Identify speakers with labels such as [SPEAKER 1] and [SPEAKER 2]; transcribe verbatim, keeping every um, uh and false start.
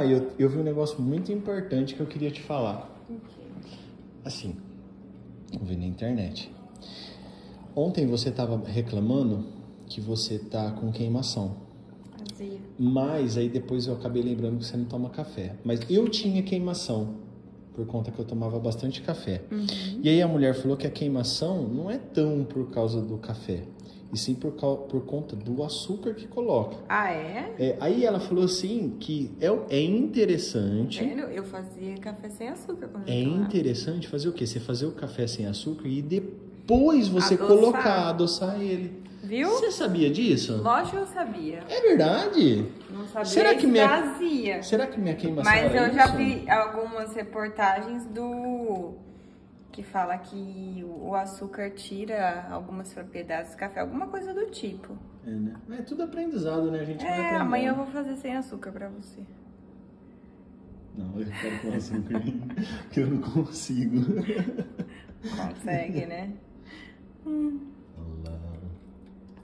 [SPEAKER 1] Thay, eu, eu vi um negócio muito importante que eu queria te falar.
[SPEAKER 2] Okay.
[SPEAKER 1] Assim, eu vi na internet. Ontem você estava reclamando que você tá com queimação.
[SPEAKER 2] Azia.
[SPEAKER 1] Mas aí depois eu acabei lembrando que você não toma café. Mas eu tinha queimação, por conta que eu tomava bastante café.
[SPEAKER 2] Uhum.
[SPEAKER 1] E aí a mulher falou que a queimação não é tão por causa do café, e sim por, por conta do açúcar que coloca.
[SPEAKER 2] Ah, é?
[SPEAKER 1] É, aí ela falou assim que é, é interessante...
[SPEAKER 2] Sério? Eu fazia café sem açúcar quando
[SPEAKER 1] É
[SPEAKER 2] eu tomava.
[SPEAKER 1] interessante fazer o quê? Você fazer o café sem açúcar e depois você
[SPEAKER 2] Adoçar.
[SPEAKER 1] colocar, adoçar ele.
[SPEAKER 2] Viu?
[SPEAKER 1] Você sabia disso?
[SPEAKER 2] Lógico que eu sabia.
[SPEAKER 1] É verdade?
[SPEAKER 2] Não sabia
[SPEAKER 1] Será que
[SPEAKER 2] que
[SPEAKER 1] minha...
[SPEAKER 2] azia.
[SPEAKER 1] Será que minha queimação
[SPEAKER 2] Mas
[SPEAKER 1] era
[SPEAKER 2] eu já
[SPEAKER 1] isso?
[SPEAKER 2] vi algumas reportagens do... que fala que o açúcar tira algumas propriedades do café, alguma coisa do tipo.
[SPEAKER 1] É, né? É tudo aprendizado, né? A gente vai
[SPEAKER 2] É,
[SPEAKER 1] aprendendo.
[SPEAKER 2] amanhã eu vou fazer sem açúcar pra você.
[SPEAKER 1] Não, eu quero com açúcar, porque eu não consigo.
[SPEAKER 2] Consegue, né?